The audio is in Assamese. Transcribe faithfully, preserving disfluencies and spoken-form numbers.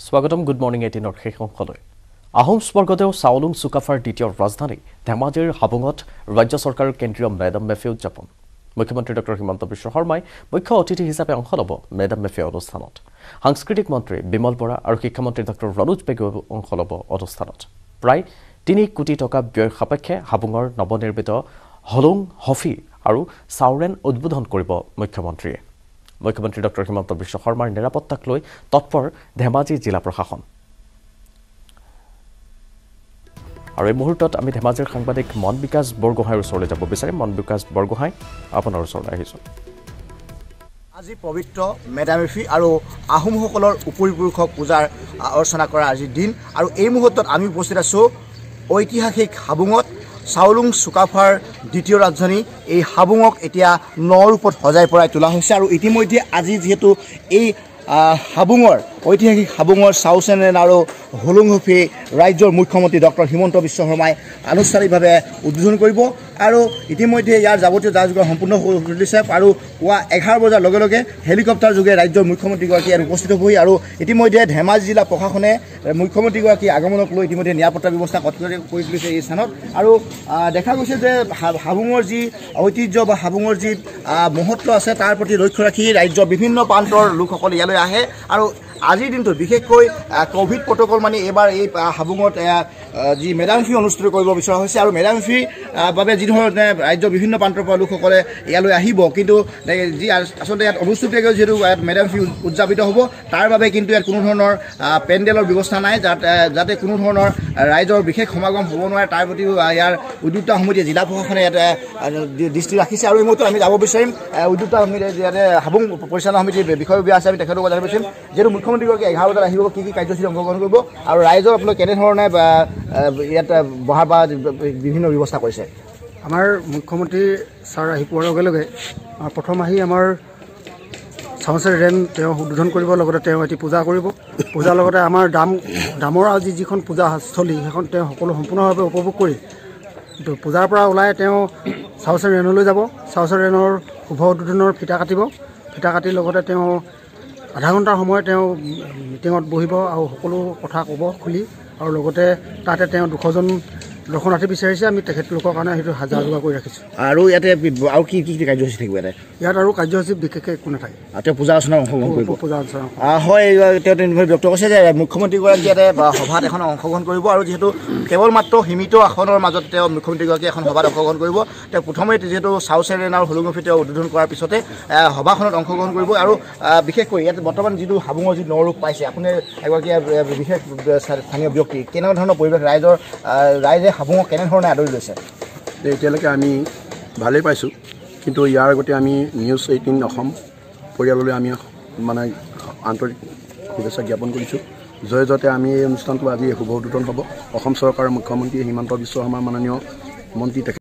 স্বাগতম গুড মৰ্নিং এইটিনৰ শেষ অংশলৈ আহোম স্বৰ্গদেউ চাওলুং চুকাফাৰ দ্বিতীয় ৰাজধানী ধেমাজিৰ হাবুঙত ৰাজ্য চৰকাৰৰ কেন্দ্ৰীয় মেডাম মেফে উদযাপন মুখ্যমন্ত্ৰী ডক্টৰ হিমন্ত বিশ্ব শৰ্মাই মুখ্য অতিথি হিচাপে অংশ ল'ব মেডাম মেফে অনুষ্ঠানত সাংস্কৃতিক মন্ত্ৰী বিমল বৰা আৰু শিক্ষামন্ত্ৰী ডক্টৰ ৰণোজ পেগুৱে অংশ ল'ব অনুষ্ঠানত প্ৰায় তিনি কোটি টকা ব্যয় সাপেক্ষে হাবুঙৰ নৱনিৰ্মিত হলুং হফি আৰু চাউৰেন উদ্বোধন কৰিব মুখ্যমন্ত্ৰীয়ে মুখ্যমন্ত্ৰী ডক্টৰ হিমন্ত বিশ্ব শৰ্মাৰ নিৰাপত্তাক লৈ তৎপৰ ধেমাজি জিলা প্ৰশাসন আৰু এই মুহূৰ্তত আমি ধেমাজিৰ সাংবাদিক মন বিকাশ বৰগোহাঁইৰ ওচৰলৈ যাব বিচাৰিম মন বিকাশ বৰগোহাঁই আপোনাৰ ওচৰলৈ আহিছোঁ আজি পবিত্ৰ মেডাম মেফি আৰু আহোমসকলৰ উপৰিপুৰুষক পূজাৰ অৰ্চনা কৰা আজিৰ দিন আৰু এই মুহূৰ্তত আমি উপস্থিত আছোঁ ঐতিহাসিক হাবুঙত চাওলুং চুকাফাৰ দ্বিতীয় ৰাজধানী এই হাবুঙক এতিয়া নৰূপত সজাই পৰাই তোলা হৈছে আৰু ইতিমধ্যে আজি যিহেতু এই হাবুঙৰ ঐতিহাসিক হাবুঙৰ চাউচেনেন আৰু হলুং হফি ৰাজ্যৰ মুখ্যমন্ত্ৰী ডক্টৰ হিমন্ত বিশ্ব শৰ্মাই আনুষ্ঠানিকভাৱে উদ্বোধন কৰিব আৰু ইতিমধ্যে ইয়াৰ যাৱতীয় যা যোগাৰ সম্পূৰ্ণ হৈ উঠিছে আৰু পুৱা এঘাৰ বজাৰ লগে লগে হেলিকপ্টাৰ যোগে ৰাজ্যৰ মুখ্যমন্ত্ৰীগৰাকী ইয়াত উপস্থিত হ'বহি আৰু ইতিমধ্যে ধেমাজি জিলা প্ৰশাসনে মুখ্যমন্ত্ৰীগৰাকী আগমনক লৈ ইতিমধ্যে নিৰাপত্তা ব্যৱস্থা কঠোৰ কৰি তুলিছে এই স্থানত আৰু দেখা গৈছে যে হাবুঙৰ যি ঐতিহ্য বা হাবুঙৰ যি মহত্ব আছে তাৰ প্ৰতি লক্ষ্য ৰাখি ৰাজ্যৰ বিভিন্ন প্ৰান্তৰ লোকসকল ইয়ালৈ আহে আৰু আজিৰ দিনটো বিশেষকৈ কোভিড প্ৰট'কল মানে এইবাৰ এই হাবুঙত যি মেডাম মেফি অনুষ্ঠিত কৰিব বিচৰা হৈছে আৰু মেডাম মেফিৰ বাবে যিধৰণে ৰাজ্যৰ বিভিন্ন প্ৰান্তৰ পৰা লোকসকলে ইয়ালৈ আহিব কিন্তু যি আচলতে ইয়াত অনুষ্ঠিতভাৱে যিহেতু ইয়াত মেডাম মেফি উদযাপিত হ'ব তাৰ বাবে কিন্তু ইয়াত কোনো ধৰণৰ পেণ্ডেলৰ ব্যৱস্থা নাই যাতে কোনো ধৰণৰ ৰাইজৰ বিশেষ সমাগম হ'ব নোৱাৰে তাৰ প্ৰতিও ইয়াৰ উদ্যোক্তা সমিতিয়ে জিলা প্ৰশাসনে ইয়াত দৃষ্টি ৰাখিছে আৰু এই মুহূৰ্তত আমি যাব বিচাৰিম উদ্যোক্তা সমিতিয়ে ইয়াতে হাবুং পৰিচালনা সমিতিৰ বিষয়ববীয়া আছে আমি তেখেতক যাব বিচাৰিম যিহেতু মুখ্যমন্ত্ৰীগৰাকী এঘাৰ বজাত আহিব কি কি কাৰ্যসূচী অংশগ্ৰহণ কৰিব আৰু ৰাইজৰ আপোনালোকে কেনেধৰণে ইয়াত বহা বা বিভিন্ন ব্যৱস্থা কৰিছে আমাৰ মুখ্যমন্ত্ৰী ছাৰ আহি পোৱাৰ লগে লগে প্ৰথম আহি আমাৰ চাউচেন ৰেন তেওঁ উদ্বোধন কৰিব লগতে তেওঁ এটি পূজা কৰিব পূজাৰ লগতে আমাৰ দাম দামৰ আজি যিখন পূজাস্থলী সেইখন তেওঁ সকলো সম্পূৰ্ণভাৱে উপভোগ কৰি পূজাৰ পৰা ওলাই তেওঁ চাউচেন ৰেনলৈ যাব চাউচেন ৰেনৰ শুভ উদ্বোধনৰ ফিতা কাটিব ফিতা কাটিৰ লগতে তেওঁ আধা ঘণ্টাৰ সময় তেওঁ মিটিঙত বহিব আৰু সকলো কথা ক'ব খুলি আৰু লগতে তাতে তেওঁ দুশজন দৰ্শনাৰ্থী বিচাৰিছে আমি তেখেতলোকৰ কাৰণে সেইটো হাজাৰ যোগাৰ কৰি ৰাখিছোঁ আৰু ইয়াতে আৰু কি কি কাৰ্যসূচী থাকিব ইয়াতে ইয়াত আৰু কাৰ্যসূচী বিশেষকৈ একো নাথাকে তেওঁ পূজা অৰ্চনা অংশগ্ৰহণ কৰিব পূজা অৰ্চনা হয় তেওঁ তেনেকৈ ব্যক্ত কৰিছে যে মুখ্যমন্ত্ৰীগৰাকী ইয়াতে সভাত এখন অংশগ্ৰহণ কৰিব আৰু যিহেতু কেৱল মাত্ৰ সীমিত আসনৰ মাজত তেওঁ মুখ্যমন্ত্ৰীগৰাকী এখন সভাত অংশগ্ৰহণ কৰিব তেওঁ প্ৰথমে যিহেতু চাউচেন ৰেন আৰু হলুং হফি তেওঁ উদ্বোধন কৰাৰ পিছতে সভাখনত অংশগ্ৰহণ কৰিব আৰু বিশেষকৈ ইয়াত বৰ্তমান যিটো হাবুঙৰ যি নৰূপ পাইছে আপুনি এগৰাকী বিশেষ স্থানীয় ব্যক্তি কেনেকুৱা ধৰণৰ পৰিৱেশ ৰাইজৰ ৰাইজে হাবুঙক কেনেধৰণে আদৰি লৈছে এতিয়ালৈকে আমি ভালেই পাইছোঁ কিন্তু ইয়াৰ আগতে আমি নিউজ এইটিন অসম পৰিয়াললৈ আমি মানে আন্তৰিক শুভেচ্ছা জ্ঞাপন কৰিছোঁ জয় জয়তে আমি এই অনুষ্ঠানটো আজি শুভ উদ্বোধন হ'ব অসম চৰকাৰৰ মুখ্যমন্ত্ৰী হিমন্ত বিশ্ব শৰ্মা মাননীয় মন্ত্ৰী